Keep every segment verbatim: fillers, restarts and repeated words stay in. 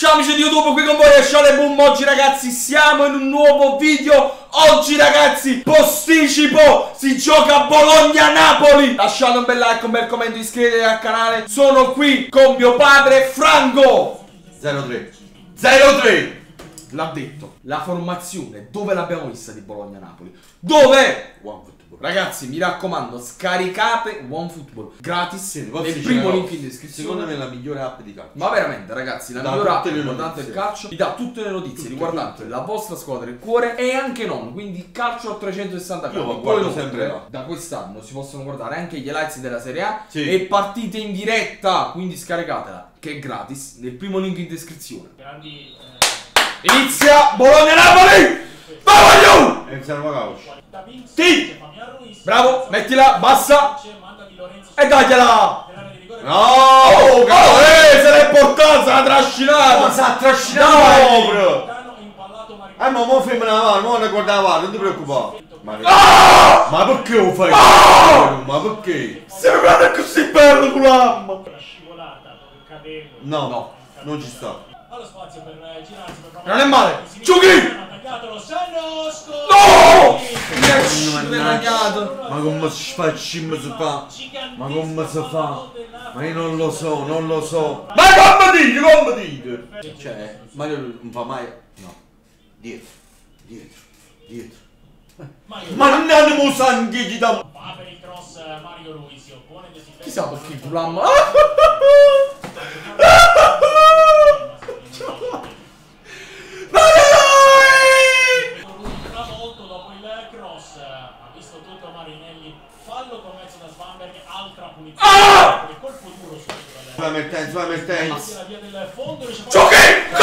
Ciao amici di YouTube, qui con voi è Shale Boom. Oggi ragazzi siamo in un nuovo video. Oggi ragazzi posticipo, si gioca a Bologna-Napoli. Lasciate un bel like, un bel commento, iscrivetevi al canale. Sono qui con mio padre Franco. zero tre zero tre. L'ha detto. La formazione dove l'abbiamo vista di Bologna-Napoli? Dove? OneFootball. Ragazzi mi raccomando, scaricate OneFootball gratis, sì, nel primo link in descrizione. Secondo me è la migliore app di calcio. Ma veramente ragazzi, la da migliore app riguardante il calcio vi dà tutte le notizie tutte, riguardanti tutte. la vostra squadra, il cuore e anche non. Quindi calcio a trecentosessanta gradi. Io guardo sempre là. Da quest'anno si possono guardare anche gli highlights della Serie A, sì, e partite in diretta. Quindi scaricatela, che è gratis, nel primo link in descrizione. Grandi, eh... Inizia Bologna-Napoli! Vai giù! E iniziamo a calcio. Sì! Bravo, mettila, bassa e dagliela! No! Oh, oh, eh, se l'è portata, se l'ha trascinata! Si è trascinata proprio! Eh, ma mo fermi la mano, mo ne guarda la mano, non ti preoccupare! Ma, ah! ma perché lo fai? Ah! Ma perché? Se mi guarda così bello con l'arma! No, no, non ci sta. Non è male! Giochi! No! Ma come si fa il cim si fa? Ma come si fa? Ma io non lo so, non lo so. Ma come dite, come dite? Cioè, Mario non fa mai... No. Dietro, dietro, dietro. Ma non andiamo sangue ci da... Chissà perché culamma... Vai Mertens, vai Mertens. Giochi!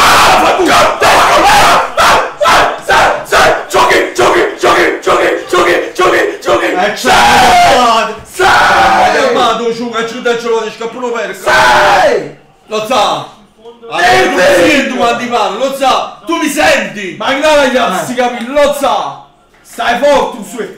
Giochi, giochi, giochi, giochi, giochi, giochi, giochi. E c'è! Sei! Ma tu gioca, ci dai giocare, scappa uno per. Sei! Lo sa! Non mi sento quando parlo, lo sa! Tu mi senti! Ma che ragazzi, capito? Lo sa! Stai forte su!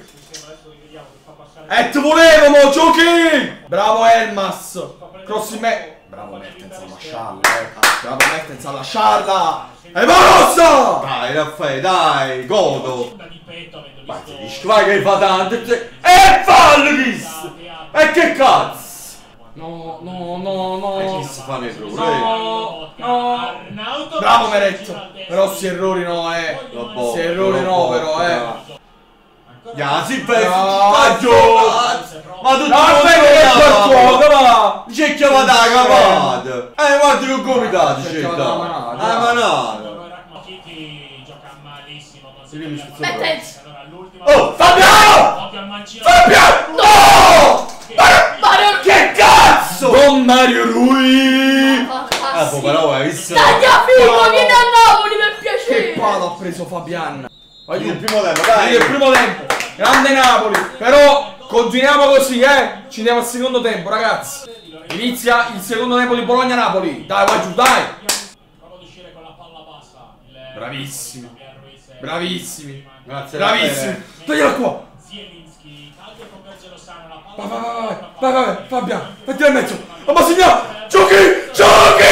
E ti volevo, mo, giochi! Bravo Elmas! Cross in me! Bravo Mertens a lasciarla, eh! Bravo Mertens a lasciarla! E Morossa! Dai Raffaele, dai, godo! Vai che fa tanto! E fallo Chris! E che cazzo! No, no, no, no! E chi si fa nei problemi? No, no! Bravo Meretto! Però si errori no, eh! Si errori no, però, eh! Ya, si fai! Ma tu non vedi che va! C'è chiamata la cavata! Eh, guarda che comitato c'è! La manata! Mertens! Oh, Fabiano! Fabiano! No! Mario! Che cazzo! Don Mario Rui! Eh, poi però hai visto? Tagliafico, vieni a Napoli per piacere! Che palo ha preso Fabian! Vai il primo tempo, dai! Il primo tempo! Grande Napoli! Però continuiamo così, eh! Ci andiamo al secondo tempo, ragazzi! Inizia il secondo tempo di Bologna-Napoli! Dai, vai giù, dai! Bravissimi! Bravissimi! Grazie, bravissimi! Togliela qua! Vai, vai, vai, vai, vai, vai, Fabiano! Mettila in mezzo! Ma signore! Giochi! Giochi!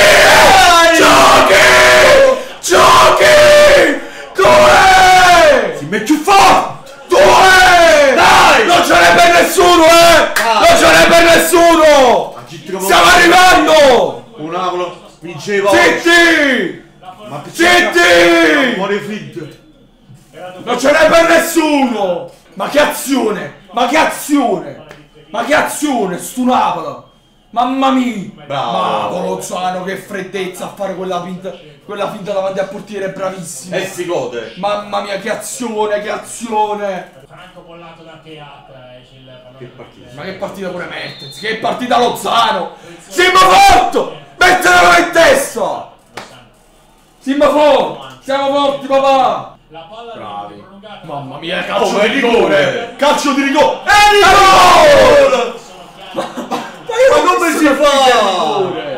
Giochi! Giochi! Due! Si mette più forte! Due! Dai! Non ce n'è per nessuno, eh! Dai. Non ce n'è per nessuno! Stiamo arrivando! Un Napoli vinceva! Zitti! Ma Zitti! Muore fritto! Non ce n'è per nessuno! Ma che azione! Ma che azione! Ma che azione, stu Napoli! Mamma mia! Bravo! Ma Colozzano, che freddezza a fare quella finta, quella finta davanti al portiere, bravissimo! E si gode! Mamma mia, che azione, che azione! Franco bollato da Teat, che partita! Ma che partita pure Mertens! Che partita Lozano! Simba forte! Mettetelo in testa! Simba forte! Siamo forti, papà! Bravi! Mamma mia, calcio oh, di rigore! Calcio di rigore! E rigore! Ma, ma come si fa?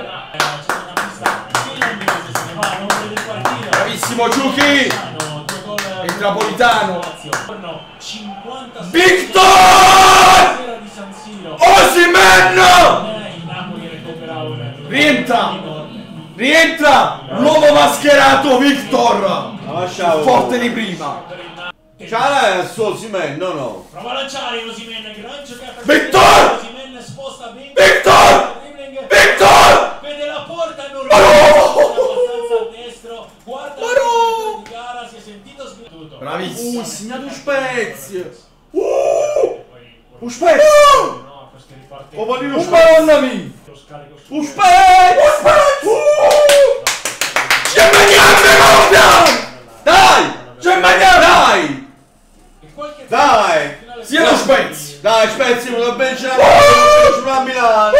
Bravissimo Giuchi! Il napolitano! Victor! Osimhen! Rientra! Rientra l'uomo mascherato Victor. Lasciamo. Forte di prima. Ciao, è su Osimhen, no no. Prova a lanciare Osimhen, gran giocata. Victor! Osimhen sposta bene. Victor! Victor! Vede la porta, non Ma no! abbastanza a destro. Guarda Ma no! il di gara, si è sentito sbattuto. Bravissimo. Uh, segnato Spezia. Uh! Un Spezia! No, queste ripartenze. Oh, Vanino Un Spezia. Madonna mia! Lo scarico su. Un Spezia! Un Spezia! C'è mangiato coppia! Dai! C'è mangiato! Dai! E qualche Dai! Sia lo Spezia! Dai, Spezia, me lo bench a sulla Milano.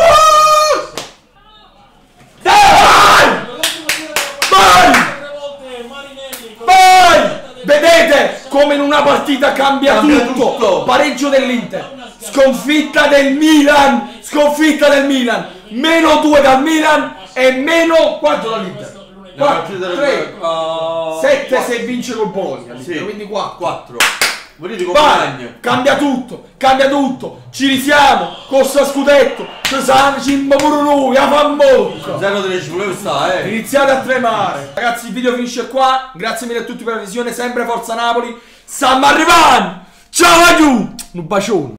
Dai! L'ultimo tiro della Vai! partita, tre volte Marinelli con Vai! Vedete come in una partita cambia, Cambia tutto. tutto. Pareggio dell'Inter, sconfitta del Milan, sconfitta del Milan, meno due dal Milan e meno quattro dall'Inter. quattro, tre, sette se vince col Bologna, Sì. quindi quattro. quattro. Volete Vai, compagno? cambia tutto, cambia tutto, ci risiamo, con sto scudetto, ci siamo, cimma pure noi, a fammocca. zero tredici, volevo stare, eh. Iniziate a tremare. Ragazzi, il video finisce qua, grazie mille a tutti per la visione, sempre Forza Napoli, stiamo arrivando, ciao a giù, un bacione.